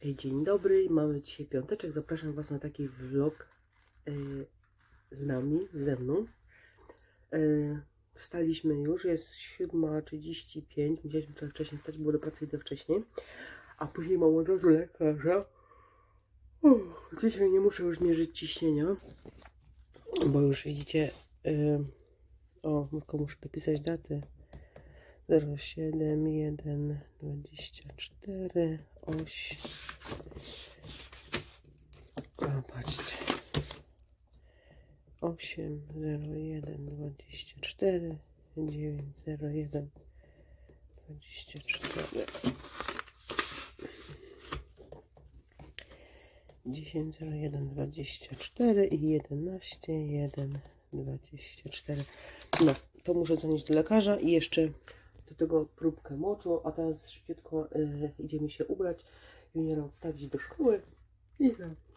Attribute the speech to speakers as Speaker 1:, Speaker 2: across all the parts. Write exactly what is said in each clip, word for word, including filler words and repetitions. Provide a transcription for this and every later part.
Speaker 1: Dzień dobry, mamy dzisiaj piąteczek. Zapraszam Was na taki vlog yy, z nami, ze mną. Yy, wstaliśmy już, jest siódma trzydzieści pięć. Musieliśmy trochę wcześniej wstać, bo do pracy idę wcześniej. A później mam od razu lekarza. Uff, dzisiaj nie muszę już mierzyć ciśnienia, bo już widzicie. Yy, o, tylko muszę dopisać daty. zero siedem jeden dwadzieścia cztery osiem. O, patrzcie. osiem zero jeden dwadzieścia cztery dziewięć zero jeden dwadzieścia cztery dziesięć zero jeden dwadzieścia cztery i jedenaście jeden dwadzieścia cztery. No, to muszę zanieść do lekarza i jeszcze do tego próbkę moczu, a teraz szybciutko yy, idziemy się ubrać, juniora odstawić do szkoły i,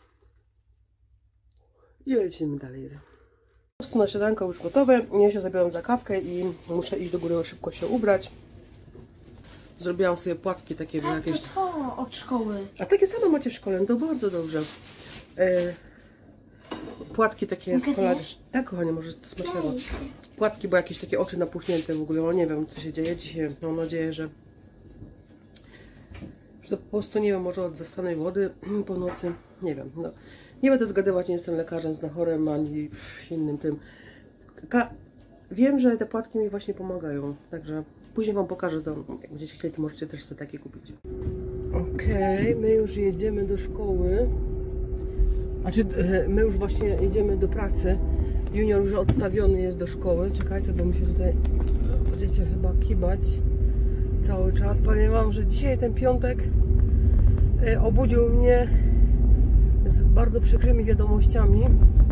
Speaker 1: i lecimy dalej. Po prostu na śniadanko już gotowe, ja się zabieram za kawkę i muszę iść do góry szybko się ubrać. Zrobiłam sobie płatki takie,
Speaker 2: tak,
Speaker 1: jakieś...
Speaker 2: to, to od szkoły.
Speaker 1: A takie same macie w szkole, no to bardzo dobrze. Yy, płatki takie z kolei. Tak, kochanie, może to smacznego. Płatki, bo jakieś takie oczy napuchnięte w ogóle, o nie wiem co się dzieje dzisiaj, mam nadzieję, że, że to po prostu, nie wiem, może od zastanej wody po nocy, nie wiem, no. Nie będę zgadywać, nie jestem lekarzem, znachorem, ani innym tym. Ka wiem, że te płatki mi właśnie pomagają, także później Wam pokażę to, jak będziecie chcieli, to możecie też sobie takie kupić. Okej, okay, my już jedziemy do szkoły, znaczy my już właśnie jedziemy do pracy. Junior już odstawiony jest do szkoły. Czekajcie, bo mi się tutaj będziecie chyba kibać cały czas. Powiem Wam, że dzisiaj ten piątek obudził mnie z bardzo przykrymi wiadomościami,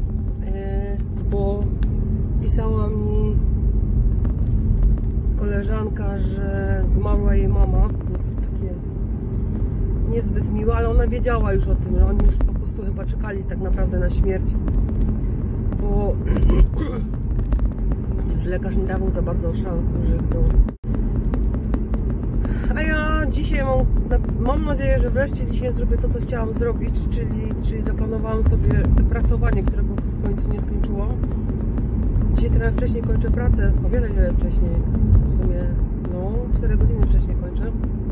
Speaker 1: bo pisała mi koleżanka, że zmarła jej mama. To jest takie niezbyt miłe, ale ona wiedziała już o tym. Oni już po prostu chyba czekali tak naprawdę na śmierć, bo już lekarz nie dawał za bardzo szans dużych do... A ja dzisiaj mam, mam nadzieję, że wreszcie dzisiaj zrobię to, co chciałam zrobić, czyli, czyli zaplanowałam sobie prasowanie, którego w końcu nie skończyłam. Dzisiaj trochę wcześniej kończę pracę, o wiele, wiele wcześniej, w sumie, no, cztery godziny wcześniej kończę.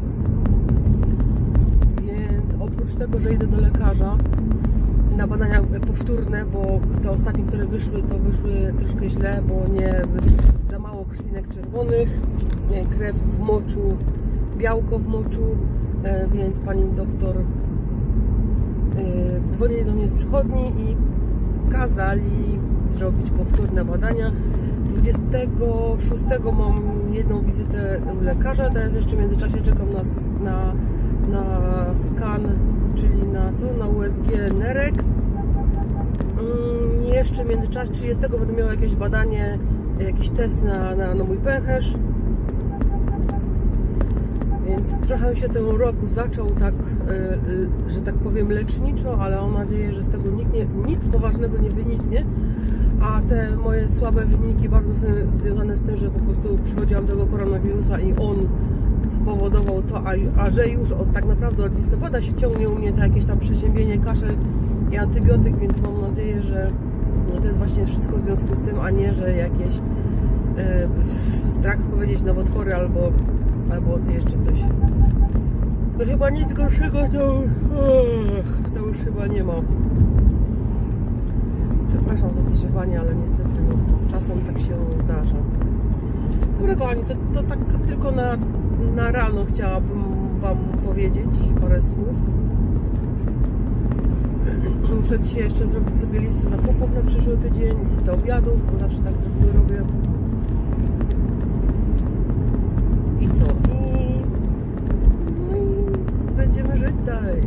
Speaker 1: Więc oprócz tego, że idę do lekarza na badania powtórne, bo te ostatnie, które wyszły, to wyszły troszkę źle, bo nie za mało krwinek czerwonych, nie, krew w moczu, białko w moczu, więc pani doktor yy, dzwonili do mnie z przychodni i kazali zrobić powtórne badania. dwudziestego szóstego mam jedną wizytę u lekarza, teraz jeszcze w międzyczasie czekam na, na, na skan, czyli na co? Na U S G nerek. Mm, jeszcze w międzyczasie trzydziestego będę miała jakieś badanie, jakiś test na, na, na mój pęcherz. Więc trochę się ten rok zaczął tak, yy, że tak powiem, leczniczo, ale mam nadzieję, że z tego nikt nie, nic poważnego nie wyniknie. A te moje słabe wyniki bardzo są związane z tym, że po prostu przychodziłam do tego koronawirusa i on spowodował to, a, a że już od, tak naprawdę od listopada się ciągnie u mnie to jakieś tam przeziębienie, kaszel i antybiotyk, więc mam nadzieję, że no, to jest właśnie wszystko w związku z tym, a nie, że jakieś e, strach powiedzieć nowotwory albo, albo jeszcze coś. No chyba nic gorszego to, och, to już chyba nie ma. Przepraszam za to ziewanie, ale niestety no, czasem tak się zdarza. Dobra kochani, to, to tak tylko na, na rano chciałabym Wam powiedzieć parę słów. Muszę dzisiaj jeszcze zrobić sobie listę zakupów na przyszły tydzień, listę obiadów, bo zawsze tak sobie robię. I co? I, no i będziemy żyć dalej.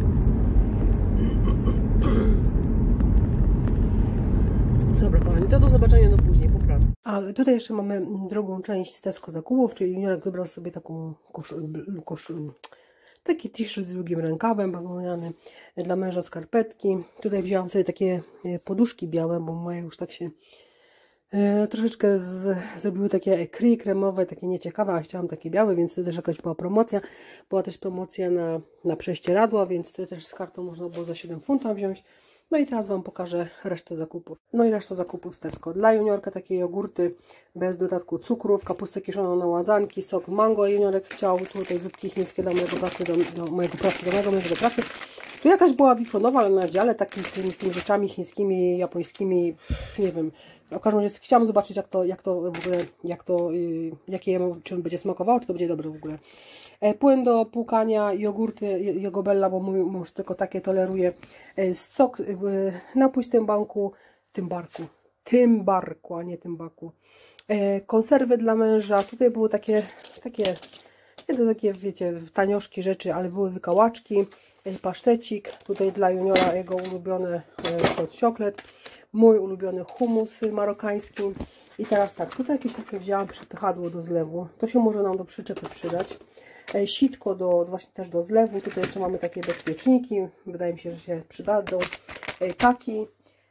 Speaker 1: Dobra kochani, to do zobaczenia do później po pracy. A tutaj jeszcze mamy drugą część z Tesco zakupów, czyli juniorek wybrał sobie taką kosz, kosz, taki t-shirt z długim rękawem bawełniany, dla męża skarpetki. Tutaj wzięłam sobie takie poduszki białe, bo moje już tak się E, troszeczkę z, zrobiły takie écrit kremowe, takie nieciekawe, a chciałam takie białe, więc to też jakaś była promocja. Była też promocja na, na prześcieradła, więc to też z kartą można było za siedem funtów wziąć. No i teraz Wam pokażę resztę zakupów. No i resztę zakupów z Tesco. Dla juniorka takie jogurty bez dodatku cukrów, kapustę kiszoną na łazanki, sok mango. Juniorek chciał tutaj zupki chińskie dla mojego pracy, do, do mojego pracy, do mojego mojego do pracy. Tu jakaś była wifonowa, ale na dziale takim z tymi, z tymi rzeczami chińskimi, japońskimi, nie wiem. W każdym razie chciałam zobaczyć, jak to, jak to w ogóle, jak to, yy, jakie czy on będzie smakowało, czy to będzie dobre w ogóle. E, płyn do płukania, jogurty, jogobella, bo mój mąż tylko takie toleruje. E, sok, yy, napój z tym banku, tym barku, tym barku, a nie tym baku. E, konserwy dla męża, tutaj były takie, takie, nie to takie, wiecie, tanioszki rzeczy, ale były wykałaczki. Pasztecik, tutaj dla juniora jego ulubiony hot chocolate, mój ulubiony hummus marokański. I teraz tak, tutaj jakieś takie wzięłam przepychadło do zlewu, to się może nam do przyczepy przydać. Sitko do, właśnie też do zlewu, tutaj jeszcze mamy takie bezpieczniki, wydaje mi się, że się przydadzą. Taki,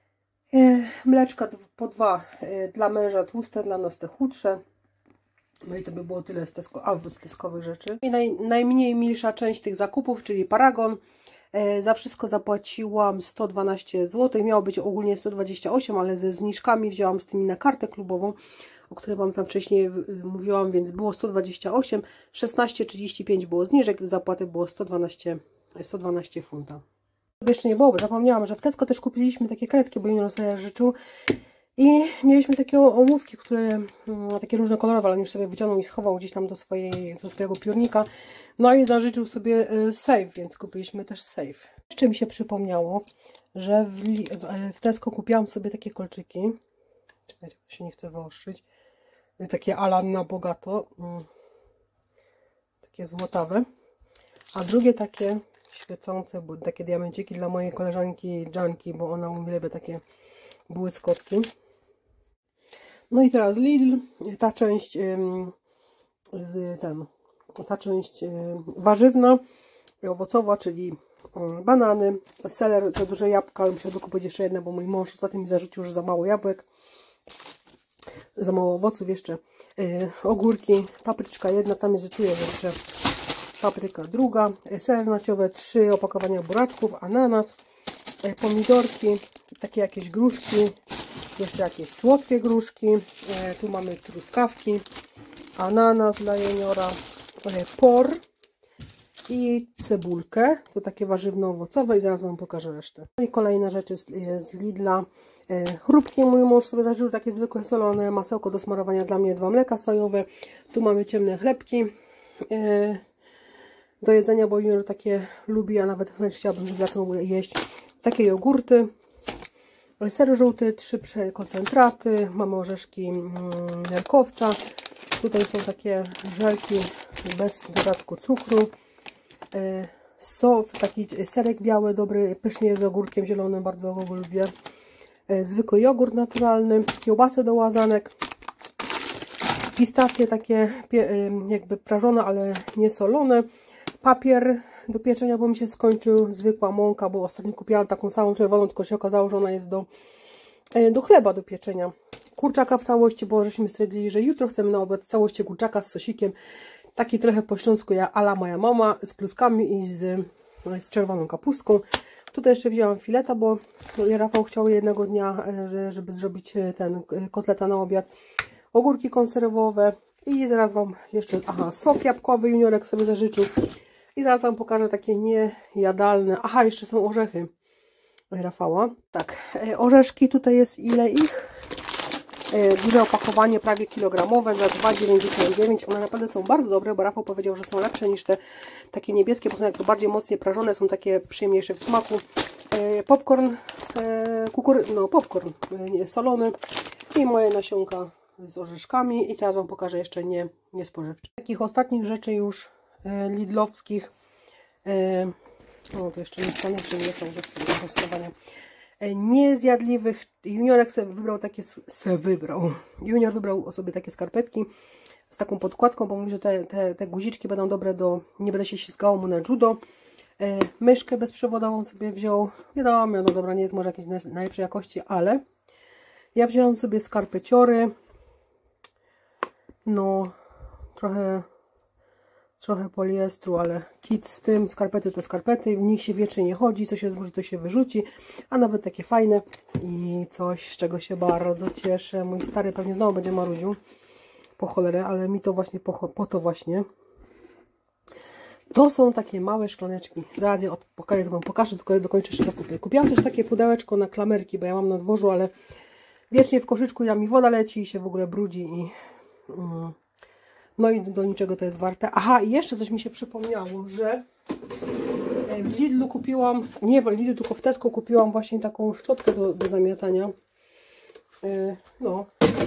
Speaker 1: mleczka po dwa dla męża tłuste, dla nas te chudsze. No i to by było tyle z, tesko, albo z teskowych rzeczy. I naj, najmniej milsza część tych zakupów, czyli Paragon. E, za wszystko zapłaciłam sto dwanaście złotych. Miało być ogólnie sto dwadzieścia osiem, ale ze zniżkami wzięłam z tymi na kartę klubową, o której Wam tam wcześniej mówiłam, więc było sto dwadzieścia osiem. szesnaście trzydzieści pięć było zniżek, zapłaty było sto dwanaście, sto dwanaście funta. Jeszcze nie było, bo zapomniałam, że w Tesco też kupiliśmy takie kredki, bo Junior sobie życzył. I mieliśmy takie ołówki, które takie różnokolorowe, ale on już sobie wyciągnął i schował gdzieś tam do, swojej, do swojego piórnika. No i zażyczył sobie safe, więc kupiliśmy też safe. Jeszcze mi się przypomniało, że w, w Tesco kupiłam sobie takie kolczyki. Czekajcie, bo się nie chcę wyostrzyć. Takie ala na bogato. Takie złotawe. A drugie takie świecące, bo takie diamenciki dla mojej koleżanki Janki, bo ona uwielbia takie błyskotki. No i teraz Lidl, ta część ym, z, ten, ta część ym, warzywna i owocowa, czyli ym, banany, seler, te duże jabłka, ale musiałby kupić jeszcze jedne, bo mój mąż ostatnio mi zarzucił, że za mało jabłek, za mało owoców jeszcze, yy, ogórki, papryczka jedna, tam jest, czuję, że jeszcze papryka druga, seler naciowy, trzy opakowania buraczków, ananas, yy, pomidorki, takie jakieś gruszki, jeszcze jakieś słodkie gruszki, e, tu mamy truskawki, ananas dla juniora, e, por i cebulkę, to takie warzywno-owocowe i zaraz Wam pokażę resztę. No i kolejna rzecz jest z Lidla, e, chrupki, mój mąż sobie zażyczył takie zwykłe solone, masełko do smarowania dla mnie, dwa mleka sojowe, tu mamy ciemne chlebki e, do jedzenia, bo junior takie lubi, a nawet wręcz chciałabym, żeby zaczął jeść, takie jogurty, ser żółty, trzy koncentraty, mamy orzeszki nerkowca, tutaj są takie żelki bez dodatku cukru, so, taki serek biały, dobry, pysznie z ogórkiem zielonym, bardzo go lubię, zwykły jogurt naturalny, kiełbasy do łazanek, pistacje takie jakby prażone, ale nie solone, papier do pieczenia, bo mi się skończył, zwykła mąka, bo ostatnio kupiłam taką samą czerwoną, tylko się okazało, że ona jest do, do chleba do pieczenia. Kurczaka w całości, bo żeśmy stwierdzili, że jutro chcemy na obiad całości kurczaka z sosikiem, taki trochę po śląsku, ja ala moja mama, z kluskami i z, z czerwoną kapustką. Tutaj jeszcze wzięłam fileta, bo Rafał chciał jednego dnia, żeby zrobić ten kotleta na obiad. Ogórki konserwowe i zaraz Wam jeszcze, aha, sok jabłkowy juniorek sobie zażyczył. I zaraz Wam pokażę takie niejadalne. Aha, jeszcze są orzechy Rafała. Tak, orzeszki tutaj jest ile ich? Duże opakowanie, prawie kilogramowe za dwa dziewięćdziesiąt dziewięć. One naprawdę są bardzo dobre, bo Rafał powiedział, że są lepsze niż te takie niebieskie, bo są jakby bardziej mocniej prażone, są takie przyjemniejsze w smaku. Popcorn, kukury, no popcorn solony i moje nasionka z orzeszkami. I teraz Wam pokażę jeszcze nie, nie spożywcze. Takich ostatnich rzeczy już lidlowskich, no to jeszcze nie stanie, czy nie są do testowania, niezjadliwych. Juniorek sobie wybrał takie, se wybrał, Junior wybrał sobie takie skarpetki z taką podkładką, bo mówi, że te, te, te guziczki będą dobre do, nie będę się ściskało mu na judo. Myszkę bezprzewodową sobie wziął, wiadomo, no dobra, nie jest może jakiejś najlepszej jakości, ale Ja wzięłam sobie skarpeciory. No, trochę, trochę poliestru, ale kit z tym. Skarpety to skarpety. W nich się wiecznie nie chodzi. Co się zburzi, to się wyrzuci. A nawet takie fajne. I coś, z czego się bardzo cieszę. Mój stary pewnie znowu będzie marudził. Po cholerę, ale mi to właśnie po, po to właśnie. To są takie małe szklaneczki. Zaraz je pokażę, to wam pokażę, tylko dokończę jeszcze zakupy. Kupiłam też takie pudełeczko na klamerki, bo ja mam na dworzu, ale wiecznie w koszyczku ja mi woda leci i się w ogóle brudzi i mm, no i do niczego to jest warte. Aha, i jeszcze coś mi się przypomniało, że w Lidlu kupiłam, nie w Lidlu, tylko w Tesco kupiłam właśnie taką szczotkę do, do zamiatania. No,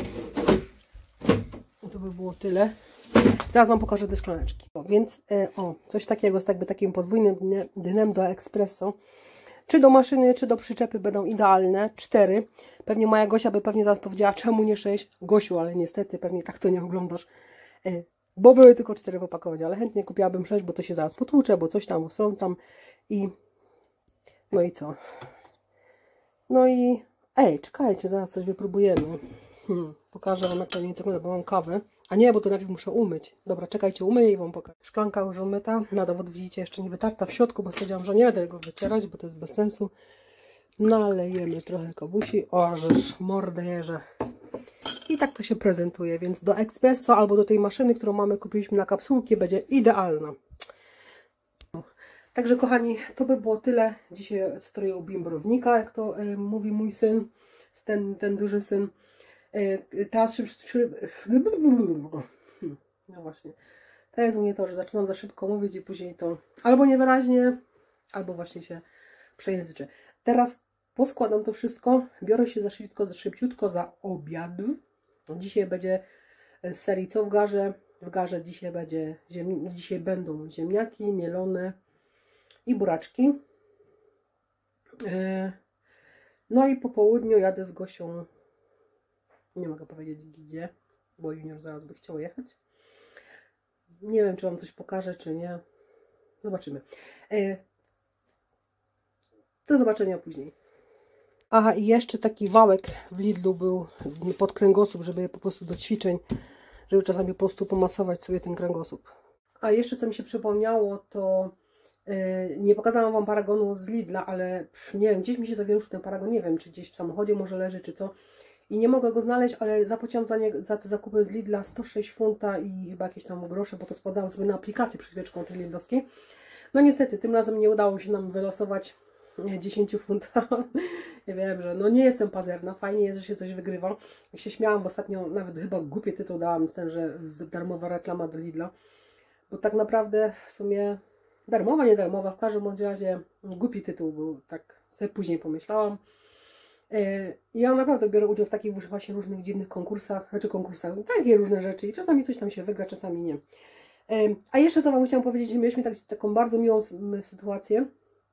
Speaker 1: to by było tyle. Zaraz wam pokażę te szklaneczki. O, więc o, coś takiego z jakby takim podwójnym dnem do espresso. Czy do maszyny, czy do przyczepy będą idealne. Cztery. Pewnie moja Gosia by pewnie zaraz powiedziała, czemu nie sześć. Gosiu, ale niestety pewnie tak to nie oglądasz. Bo były tylko cztery w opakowaniu, ale chętnie kupiłabym sześć, bo to się zaraz potłucze, bo coś tam tam i no i co? No i ej, czekajcie, zaraz coś wypróbujemy. Hmm, pokażę wam jak to nie wygląda, bo mam kawę. A nie, bo to najpierw muszę umyć. Dobra, czekajcie, umyję i wam pokażę. Szklanka już umyta. Na dowód widzicie, jeszcze nie wytarta w środku, bo stwierdziłam, że nie będę go wycierać, bo to jest bez sensu. Nalejemy trochę kawusi. O, żeż mordę jeżę. I tak to się prezentuje, więc do espresso albo do tej maszyny, którą mamy, kupiliśmy na kapsułki, będzie idealna. No. Także kochani, to by było tyle. Dzisiaj stroję bimbrownika, jak to y, mówi mój syn, ten, ten duży syn. Y, teraz szyb, szyb, no właśnie. To jest u mnie to, że zaczynam za szybko mówić i później to albo niewyraźnie, albo właśnie się przejęzyczę. Teraz poskładam to wszystko, biorę się za szybciutko, za szybciutko za obiad. Dzisiaj będzie z serii co w garze. W garze dzisiaj, będzie, ziem, dzisiaj będą ziemniaki mielone i buraczki. No i po południu jadę z Gosią, nie mogę powiedzieć gdzie, bo Junior zaraz by chciał jechać. Nie wiem, czy wam coś pokażę, czy nie. Zobaczymy. Do zobaczenia później. Aha, i jeszcze taki wałek w Lidlu był pod kręgosłup, żeby po prostu do ćwiczeń, żeby czasami po prostu pomasować sobie ten kręgosłup. A jeszcze co mi się przypomniało, to yy, nie pokazałam wam paragonu z Lidla, ale nie wiem, gdzieś mi się zawieruszył ten paragon, nie wiem, czy gdzieś w samochodzie może leży, czy co. I nie mogę go znaleźć, ale zapłaciłam za, nie, za te zakupy z Lidla sto sześć funta i chyba jakieś tam grosze, bo to sprawdzałam sobie na aplikacji przyświeczką tej lidlowskiej. No niestety, tym razem nie udało się nam wylosować dziesięć funta. Ja wiem, że no nie jestem pazerna, fajnie jest, że się coś wygrywa. Ja się śmiałam, bo ostatnio nawet chyba głupie tytuł dałam, ten, że darmowa reklama do Lidla. Bo tak naprawdę w sumie darmowa, nie darmowa, w każdym bądź razie głupi tytuł był, tak sobie później pomyślałam. Ja naprawdę biorę udział w takich właśnie różnych dziwnych konkursach, znaczy konkursach, takie różne rzeczy i czasami coś tam się wygra, czasami nie. A jeszcze co wam chciałam powiedzieć, mieliśmy tak, taką bardzo miłą sytuację,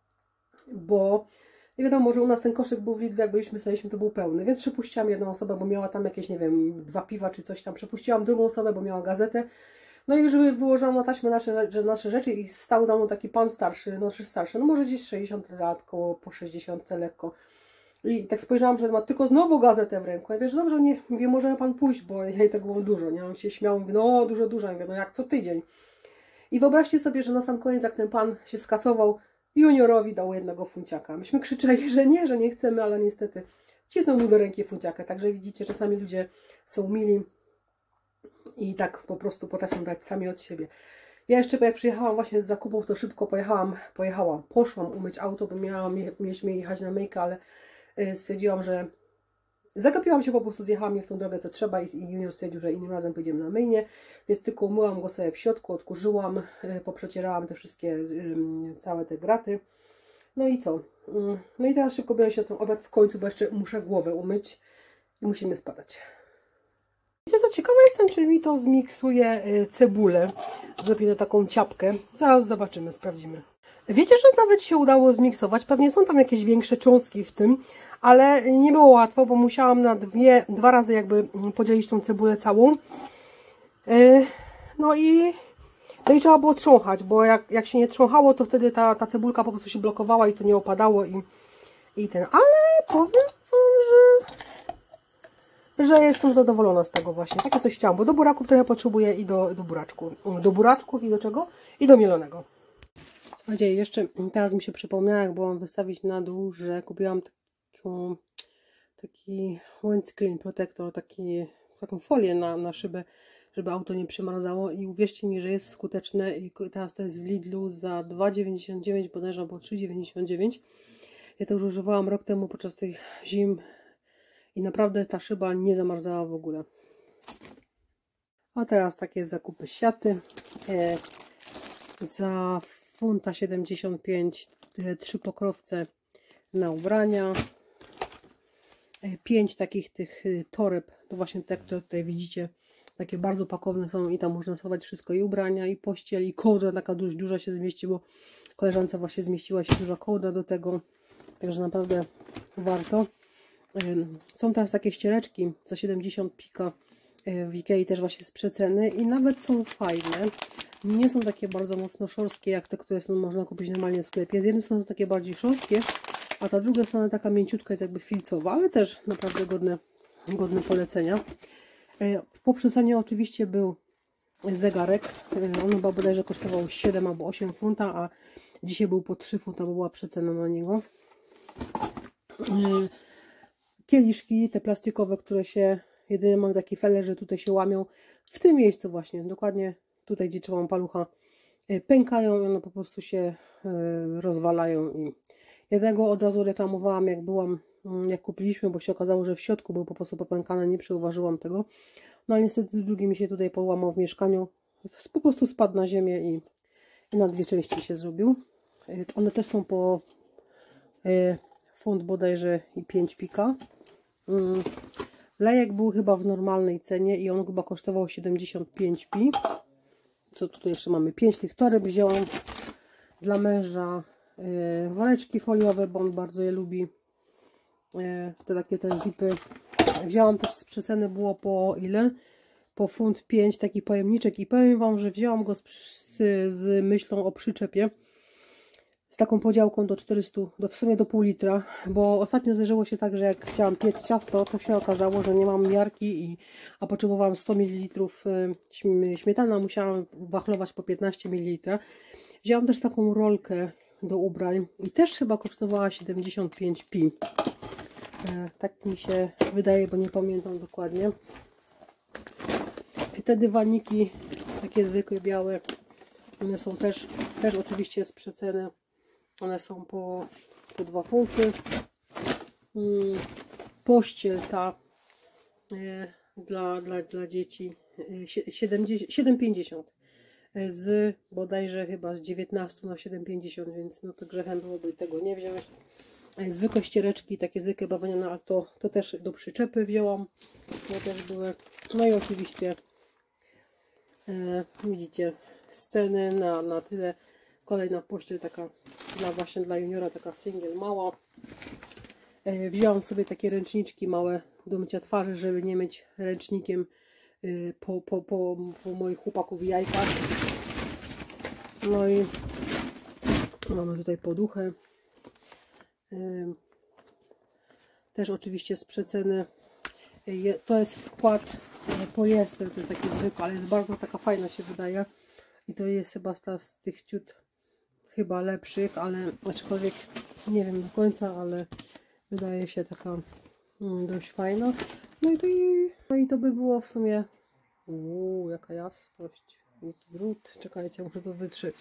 Speaker 1: bo nie wiadomo, że u nas ten koszyk był w Lidlu, jak byliśmy staliśmy, to był pełny, więc przepuściłam jedną osobę, bo miała tam jakieś, nie wiem, dwa piwa czy coś tam, przepuściłam drugą osobę, bo miała gazetę, no i już wyłożyłam na taśmę nasze, nasze rzeczy i stał za mną taki pan starszy, no starszy, no może gdzieś sześćdziesiąt lat, koło po sześćdziesiątce lekko. I tak spojrzałam, że ma tylko znowu gazetę w ręku. Ja wiesz, dobrze, nie, mówię, może pan pójść, bo jej tego było dużo, nie? On się śmiał, mówi, no dużo, dużo, ja mówię, no jak co tydzień. I wyobraźcie sobie, że na sam koniec, jak ten pan się skasował, Juniorowi dał jednego funciaka. Myśmy krzyczeli, że nie, że nie chcemy, ale niestety wcisnął mu do ręki funciaka. Także widzicie, czasami ludzie są mili i tak po prostu potrafią dać sami od siebie. Ja jeszcze, jak przyjechałam właśnie z zakupów, to szybko pojechałam, pojechałam, poszłam umyć auto, bo miałam, mieliśmy jechać na myjkę, ale stwierdziłam, że zagapiłam się po prostu, zjechałam je w tą drogę, co trzeba i Junior stwierdził, że innym razem pójdziemy na myjnię, więc tylko umyłam go sobie w środku, odkurzyłam, poprzecierałam te wszystkie, całe te graty. No i co? No i teraz szybko biorę się na ten obiad w końcu, bo jeszcze muszę głowę umyć i musimy spadać. Ja za ciekawa jestem, czy mi to zmiksuje cebulę. Zrobię taką ciapkę. Zaraz zobaczymy, sprawdzimy. Wiecie, że nawet się udało zmiksować. Pewnie są tam jakieś większe cząstki w tym, ale nie było łatwo, bo musiałam na dwie, dwa razy jakby podzielić tą cebulę całą. No i, no i trzeba było trząchać, bo jak, jak się nie trząchało, to wtedy ta, ta cebulka po prostu się blokowała i to nie opadało i, i ten. Ale powiem wam, że że jestem zadowolona z tego właśnie. Takie coś chciałam, bo do buraków trochę potrzebuję i do, do buraczków. Do buraczków i do czego? I do mielonego. Słuchajcie, jeszcze teraz mi się przypomniało, jak byłam wystawić na dół, że kupiłam taką, taki windscreen protector, taki, taką folię na, na szybę, żeby auto nie przymarzało i uwierzcie mi, że jest skuteczne i teraz to jest w Lidlu za dwa dziewięćdziesiąt dziewięć bodajże, albo trzy dziewięćdziesiąt dziewięć. Ja to już używałam rok temu podczas tych zim i naprawdę ta szyba nie zamarzała w ogóle. A teraz takie zakupy siaty. E, za funta siedemdziesiąt pięć, e, trzy pokrowce na ubrania. E, pięć takich tych e, toreb, to właśnie te, które tutaj widzicie. Takie bardzo pakowne są i tam można schować wszystko, i ubrania, i pościel, i kołdra taka dość duża się zmieści, bo koleżance właśnie zmieściła się duża kołdra do tego. Także naprawdę warto. Są teraz takie ściereczki za siedemdziesiąt pika w Ikei też właśnie z przeceny i nawet są fajne. Nie są takie bardzo mocno szorstkie jak te, które są, można kupić normalnie w sklepie. Z jednej strony są takie bardziej szorstkie, a ta druga strona taka mięciutka jest jakby filcowa, ale też naprawdę godne, godne polecenia. Po przecenie oczywiście był zegarek. On chyba bodajże kosztował siedem albo osiem funta, a dzisiaj był po trzy funta, bo była przecena na niego. Kieliszki, te plastikowe, które się, jedynie mam taki feler, że tutaj się łamią. W tym miejscu właśnie, dokładnie tutaj, gdzie trzymam palucha, pękają i one po prostu się rozwalają. I jednego od razu reklamowałam, jak byłam, jak kupiliśmy, bo się okazało, że w środku był po prostu popękany, nie przyuważyłam tego. No ale niestety drugi mi się tutaj połamał w mieszkaniu. Po prostu spadł na ziemię i, i na dwie części się zrobił. One też są po y, funt bodajże i pięć pika. Y, lejek był chyba w normalnej cenie i on chyba kosztował siedemdziesiąt pięć pi. Co tutaj jeszcze mamy? pięć tych toreb wziąłam dla męża. Y, woreczki foliowe, bo on bardzo je lubi. Y, te takie te zipy. Wzięłam też z przeceny, było po ile? Po funt pięć taki pojemniczek i powiem Wam, że wzięłam go z, z, z myślą o przyczepie. Z taką podziałką do czterystu, do, w sumie do pół litra, bo ostatnio zdarzyło się tak, że jak chciałam piec ciasto, to się okazało, że nie mam miarki, i, a potrzebowałam sto mililitrów śmietana, musiałam wachlować po piętnaście mililitrów. Wzięłam też taką rolkę do ubrań i też chyba kosztowała siedemdziesiąt pięć pi. E, tak mi się wydaje, bo nie pamiętam dokładnie. I te dywaniki, takie zwykłe, białe, one są też, też oczywiście z przeceny. One są po, po dwa funty. Hmm, pościel ta e, dla, dla, dla dzieci e, siedem pięćdziesiąt. Z bodajże chyba z dziewiętnastu na siedem pięćdziesiąt, więc no to grzechem byłoby tego nie wziąć. Zwykłe ściereczki, takie zwykłe bawełniane, ale to, to też do przyczepy wzięłam. To też były. No i oczywiście e, widzicie, sceny na, na tyle. Kolejna pościel taka dla, właśnie dla juniora, taka single mała. E, wzięłam sobie takie ręczniczki małe do mycia twarzy, żeby nie myć ręcznikiem e, po, po, po, po moich chłopaków jajkach. No i mamy tutaj poduchę. E, też oczywiście z przeceny. E, to jest wkład e, poliester, to jest taki zwykły, ale jest bardzo taka fajna, się wydaje. I to jest chyba z tych ciut chyba lepszych, ale aczkolwiek nie wiem do końca, ale wydaje się taka mm, dość fajna. No i, to, no i to by było w sumie. Uuu, jaka jasność, jaki brud. Czekajcie, muszę to wytrzeć.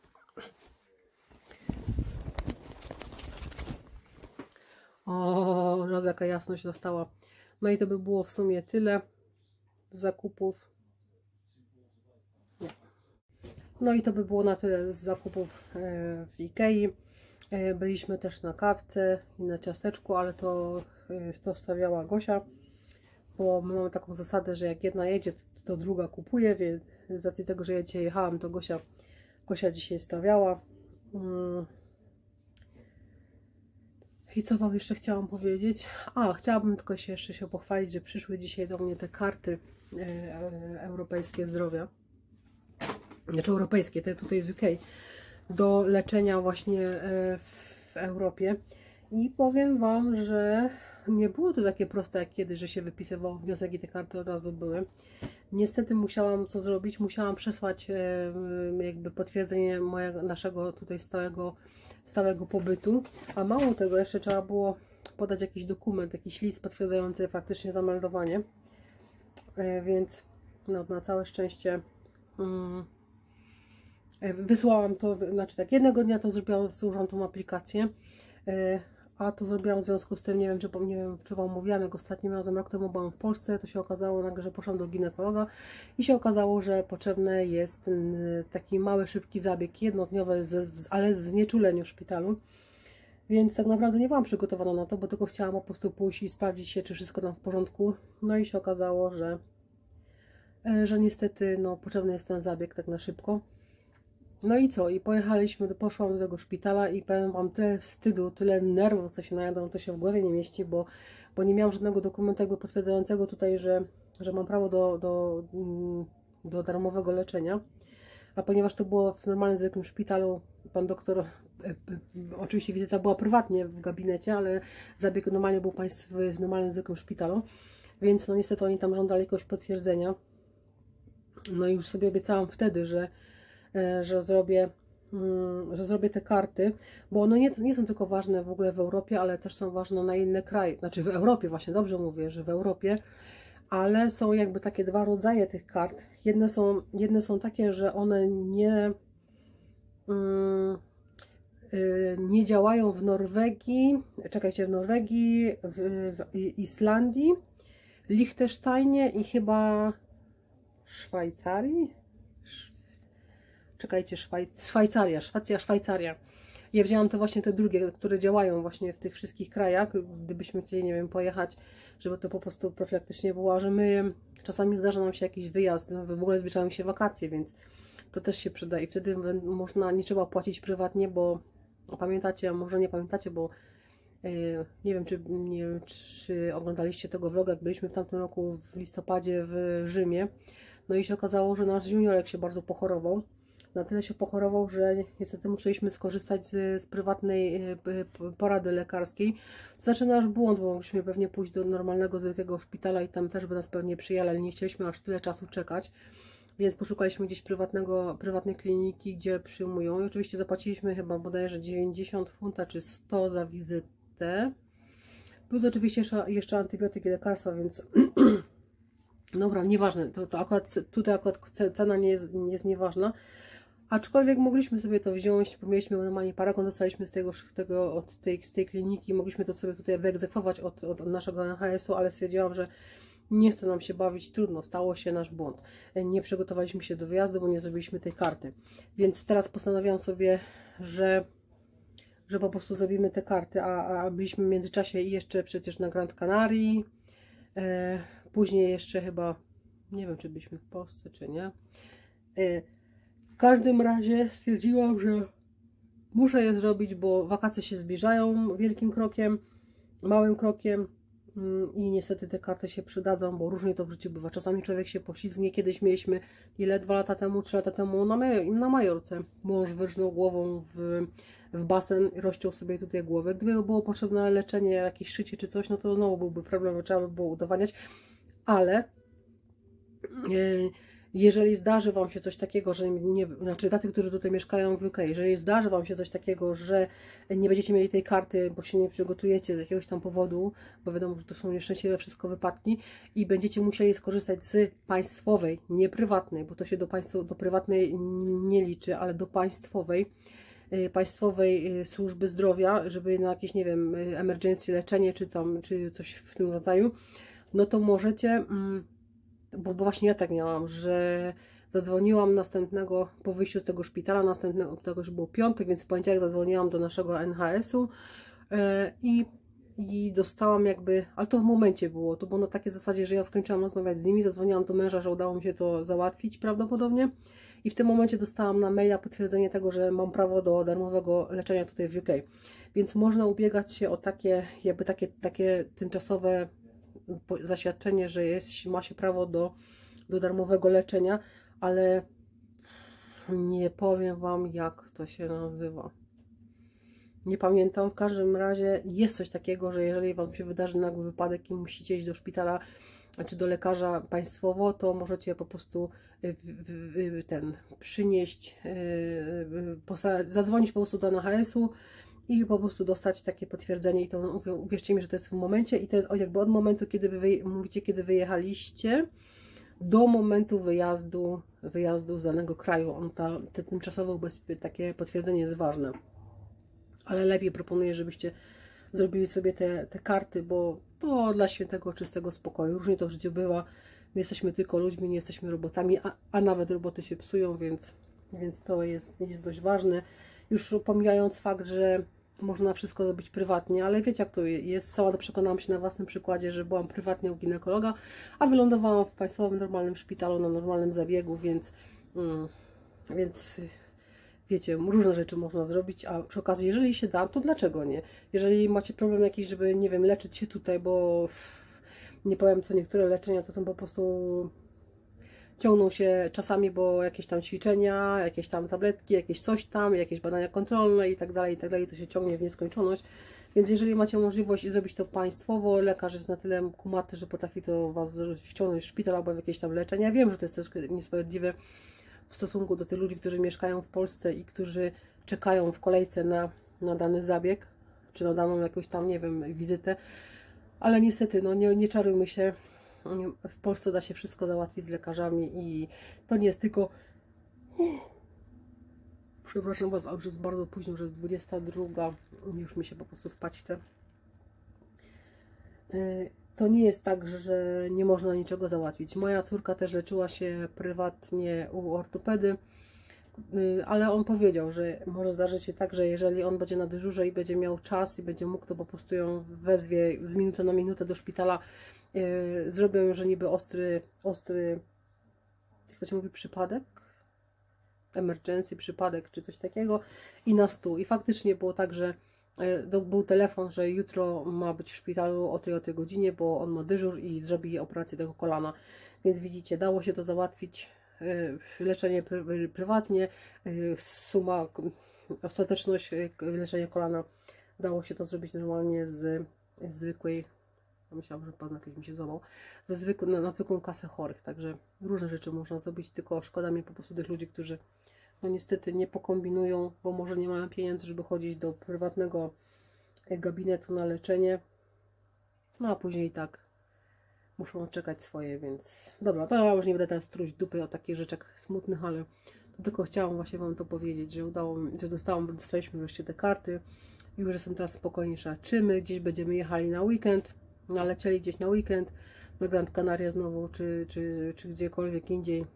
Speaker 1: O, od razu jaka jasność została. No i to by było w sumie tyle z zakupów. Nie. No i to by było na tyle z zakupów w Ikei. Byliśmy też na kawce i na ciasteczku, ale to, to stawiała Gosia, bo my mamy taką zasadę, że jak jedna jedzie, to druga kupuje, więc z racji tego, że ja dzisiaj jechałam, to Gosia, Gosia dzisiaj stawiała. I co Wam jeszcze chciałam powiedzieć? A, chciałabym tylko się jeszcze się pochwalić, że przyszły dzisiaj do mnie te karty e, europejskie zdrowia. Znaczy europejskie, te tutaj z U K. Do leczenia właśnie e, w Europie. I powiem Wam, że nie było to takie proste jak kiedyś, że się wypisywało wniosek i te karty od razu były. Niestety musiałam co zrobić, musiałam przesłać jakby potwierdzenie mojego, naszego tutaj stałego, stałego pobytu, a mało tego, jeszcze trzeba było podać jakiś dokument, jakiś list potwierdzający faktycznie zameldowanie, więc no, na całe szczęście um, wysłałam to, znaczy tak, jednego dnia to zrobiłam, zużyłam tą aplikację, a to zrobiłam w związku z tym, nie wiem, czy, nie wiem, czy Wam mówiłam, jak ostatnim razem rok temu byłam w Polsce, to się okazało nagle, że poszłam do ginekologa i się okazało, że potrzebny jest taki mały, szybki zabieg jednodniowy, z, ale z znieczuleniu w szpitalu. Więc tak naprawdę nie byłam przygotowana na to, bo tylko chciałam po prostu pójść i sprawdzić się, czy wszystko tam w porządku. No i się okazało, że, że niestety no, potrzebny jest ten zabieg tak na szybko. No i co? I pojechaliśmy, poszłam do tego szpitala i powiem Wam, tyle wstydu, tyle nerwów, co się najadą, to się w głowie nie mieści, bo, bo nie miałam żadnego dokumentu jakby potwierdzającego tutaj, że, że mam prawo do, do, do darmowego leczenia. A ponieważ to było w normalnym, zwykłym szpitalu, pan doktor, e, e, oczywiście wizyta była prywatnie w gabinecie, ale zabieg normalnie był państw w normalnym, zwykłym szpitalu, więc no niestety oni tam żądali jakiegoś potwierdzenia. No i już sobie obiecałam wtedy, że że zrobię, że zrobię te karty, bo one nie, nie są tylko ważne w ogóle w Europie, ale też są ważne na inne kraje, znaczy w Europie właśnie, dobrze mówię, że w Europie, ale są jakby takie dwa rodzaje tych kart. Jedne są, jedne są takie, że one nie, nie działają w Norwegii, czekajcie, w Norwegii, w, w Islandii, Liechtensteinie i chyba Szwajcarii? Czekajcie, Szwajc Szwajcaria, Szwacja, Szwajcaria. Ja wzięłam to właśnie te drugie, które działają właśnie w tych wszystkich krajach, gdybyśmy chcieli, nie wiem, pojechać, żeby to po prostu profilaktycznie było, że my czasami zdarza nam się jakiś wyjazd, w ogóle zbliżają się wakacje, więc to też się przyda i wtedy można, nie trzeba płacić prywatnie, bo pamiętacie, a może nie pamiętacie, bo yy, nie wiem, czy, nie wiem, czy oglądaliście tego vloga, jak byliśmy w tamtym roku w listopadzie w Rzymie, no i się okazało, że nasz juniorek się bardzo pochorował. Na tyle się pochorował, że niestety musieliśmy skorzystać z, z prywatnej porady lekarskiej. To znaczy nasz błąd, bo mogliśmy pewnie pójść do normalnego, zwykłego szpitala i tam też by nas pewnie przyjęli, ale nie chcieliśmy aż tyle czasu czekać. Więc poszukaliśmy gdzieś prywatnego, prywatnej kliniki, gdzie przyjmują. I oczywiście zapłaciliśmy chyba bodajże dziewięćdziesiąt funtów czy sto za wizytę. Plus oczywiście jeszcze, jeszcze antybiotyki, lekarstwa, więc... Dobra, nieważne, to, to akurat tutaj akurat cena nie jest, nie jest nieważna. Aczkolwiek mogliśmy sobie to wziąć, bo mieliśmy normalnie paragon, dostaliśmy z, tego, tego, od tej, z tej kliniki, mogliśmy to sobie tutaj wyegzekwować od, od naszego N H S u, ale stwierdziłam, że nie chce nam się bawić, trudno, stało się nasz błąd. Nie przygotowaliśmy się do wyjazdu, bo nie zrobiliśmy tej karty. Więc teraz postanowiłam sobie, że, że po prostu zrobimy te karty, a, a byliśmy w międzyczasie jeszcze przecież na Grand Canarii, e, później jeszcze chyba, nie wiem czy byliśmy w Polsce, czy nie. E, W każdym razie stwierdziłam, że muszę je zrobić, bo wakacje się zbliżają wielkim krokiem, małym krokiem i niestety te karty się przydadzą, bo różnie to w życiu bywa. Czasami człowiek się poślizgnie. Kiedyś mieliśmy, ile, dwa lata temu, trzy lata temu na, Major na Majorce. Mąż wyrżnął głową w, w basen i rozciął sobie tutaj głowę. Gdyby było potrzebne leczenie, jakieś szycie czy coś, no to znowu byłby problem, bo trzeba by było udowadniać, ale... Yy, Jeżeli zdarzy Wam się coś takiego, że nie, znaczy dla tych, którzy tutaj mieszkają w U K, jeżeli zdarzy Wam się coś takiego, że nie będziecie mieli tej karty, bo się nie przygotujecie z jakiegoś tam powodu, bo wiadomo, że to są nieszczęśliwe wszystko wypadki i będziecie musieli skorzystać z państwowej, nie prywatnej, bo to się do, państwo, do prywatnej nie liczy, ale do państwowej, państwowej służby zdrowia, żeby na jakieś, nie wiem, emergency leczenie, czy tam, czy coś w tym rodzaju, no to możecie... Bo, bo właśnie ja tak miałam, że zadzwoniłam następnego, po wyjściu z tego szpitala, następnego, to już był piątek, więc w poniedziałek zadzwoniłam do naszego N H S u yy, i, i dostałam jakby, ale to w momencie było, to było na takiej zasadzie, że ja skończyłam rozmawiać z nimi, zadzwoniłam do męża, że udało mi się to załatwić prawdopodobnie i w tym momencie dostałam na maila potwierdzenie tego, że mam prawo do darmowego leczenia tutaj w U K, więc można ubiegać się o takie, jakby takie, takie tymczasowe zaświadczenie, że jest, ma się prawo do, do darmowego leczenia, ale nie powiem Wam, jak to się nazywa. Nie pamiętam, w każdym razie jest coś takiego, że jeżeli Wam się wydarzy nagły wypadek i musicie iść do szpitala czy do lekarza państwowo, to możecie po prostu ten przynieść, zadzwonić po prostu do N H S-u i po prostu dostać takie potwierdzenie i to uwierzcie mi, że to jest w momencie i to jest jakby od momentu, kiedy wy mówicie, kiedy wyjechaliście do momentu wyjazdu, wyjazdu z danego kraju. On ta, te tymczasowe takie potwierdzenie jest ważne. Ale lepiej proponuję, żebyście zrobili sobie te, te karty, bo to dla świętego, czystego spokoju. Różnie to w życiu bywa. My jesteśmy tylko ludźmi, nie jesteśmy robotami, a, a nawet roboty się psują, więc, więc to jest, jest dość ważne. Już pomijając fakt, że można wszystko zrobić prywatnie, ale wiecie jak to jest. Sama to przekonałam się na własnym przykładzie, że byłam prywatnie u ginekologa, a wylądowałam w państwowym, normalnym szpitalu, na normalnym zabiegu, więc, mm, więc wiecie, różne rzeczy można zrobić, a przy okazji, jeżeli się da, to dlaczego nie? Jeżeli macie problem jakiś, żeby, nie wiem, leczyć się tutaj, bo nie powiem co, niektóre leczenia to są po prostu ciągną się czasami, bo jakieś tam ćwiczenia, jakieś tam tabletki, jakieś coś tam, jakieś badania kontrolne i tak dalej, i tak dalej, to się ciągnie w nieskończoność. Więc jeżeli macie możliwość zrobić to państwowo, lekarz jest na tyle kumaty, że potrafi to Was wciągnąć w szpital albo w jakieś tam leczenia. Ja wiem, że to jest też niesprawiedliwe w stosunku do tych ludzi, którzy mieszkają w Polsce i którzy czekają w kolejce na, na dany zabieg, czy na daną jakąś tam, nie wiem, wizytę. Ale niestety, no nie, nie czarujmy się. W Polsce da się wszystko załatwić z lekarzami i to nie jest tylko... Przepraszam Was, ale już jest bardzo późno, że jest dwudziesta druga, już mi się po prostu spać chce. To nie jest tak, że nie można niczego załatwić. Moja córka też leczyła się prywatnie u ortopedy, ale on powiedział, że może zdarzyć się tak, że jeżeli on będzie na dyżurze i będzie miał czas i będzie mógł, to po prostu ją wezwie z minuty na minutę do szpitala. Yy, zrobią, że niby ostry, ostry, jak to się mówi, przypadek, emergency, przypadek, czy coś takiego i na stół. I faktycznie było tak, że yy, był telefon, że jutro ma być w szpitalu o tej, o tej godzinie, bo on ma dyżur i zrobi operację tego kolana. Więc widzicie, dało się to załatwić, yy, leczenie pry, prywatnie, yy, suma, ostateczność yy, leczenia kolana, dało się to zrobić normalnie z, z zwykłej, myślałam, że paznokieć mi się złamał, ze zwykłą, na, na zwykłą kasę chorych, także różne rzeczy można zrobić, tylko szkoda mi po prostu tych ludzi, którzy no niestety nie pokombinują, bo może nie mają pieniędzy, żeby chodzić do prywatnego gabinetu na leczenie, no a później tak muszą czekać swoje, więc dobra, to ja już nie będę teraz truć dupy o takich rzeczach smutnych, ale to tylko chciałam właśnie Wam to powiedzieć, że udało mi, że dostałam, dostaliśmy wreszcie te karty, już jestem teraz spokojniejsza. Czy my gdzieś będziemy jechali na weekend, nalecieli gdzieś na weekend, na Gran Canaria znowu, czy, czy, czy gdziekolwiek indziej,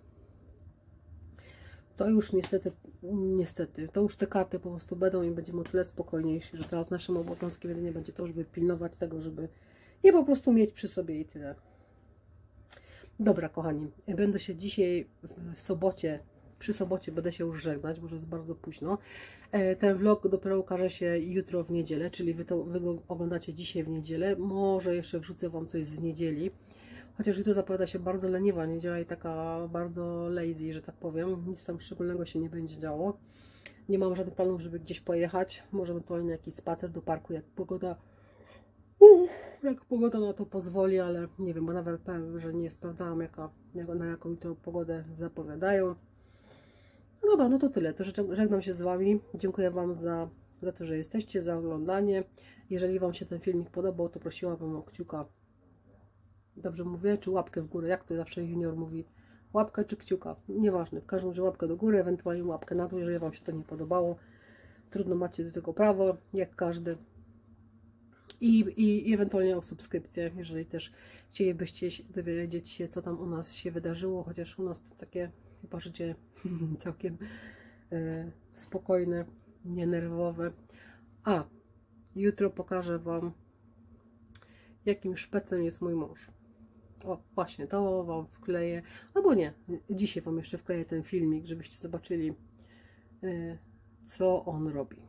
Speaker 1: to już niestety, niestety, to już te karty po prostu będą i będziemy o tyle spokojniejsi, że teraz naszym obowiązkiem jedynie będzie to, żeby pilnować tego, żeby je po prostu mieć przy sobie i tyle. Dobra, kochani, będę się dzisiaj w sobocie, przy sobocie będę się już żegnać, bo już jest bardzo późno. Ten vlog dopiero ukaże się jutro w niedzielę, czyli wy, to, wy go oglądacie dzisiaj w niedzielę. Może jeszcze wrzucę Wam coś z niedzieli. Chociaż jutro zapowiada się bardzo leniwa niedziela i taka bardzo lazy, że tak powiem. Nic tam szczególnego się nie będzie działo. Nie mam żadnych planów, żeby gdzieś pojechać. Może ewentualnie na jakiś spacer do parku, jak pogoda Uff, jak pogoda na to pozwoli, ale nie wiem, bo nawet powiem, że nie sprawdzałam jaka, na jaką to pogodę zapowiadają. No dobra, no to tyle. To żegnam się z Wami. Dziękuję Wam za, za to, że jesteście, za oglądanie. Jeżeli Wam się ten filmik podobał, to prosiłabym o kciuka. Dobrze mówię? Czy łapkę w górę? Jak to zawsze junior mówi? Łapkę czy kciuka? Nieważne. W każdym razie łapkę do góry, ewentualnie łapkę na dół, jeżeli Wam się to nie podobało. Trudno, macie do tego prawo, jak każdy. I, i, i ewentualnie o subskrypcję, jeżeli też chcielibyście dowiedzieć się, co tam u nas się wydarzyło, chociaż u nas to takie chyba życie całkiem e, spokojne, nienerwowe. A jutro pokażę Wam, jakim szpecem jest mój mąż. O, właśnie, to Wam wkleję, albo nie, dzisiaj Wam jeszcze wkleję ten filmik, żebyście zobaczyli, e, co on robi.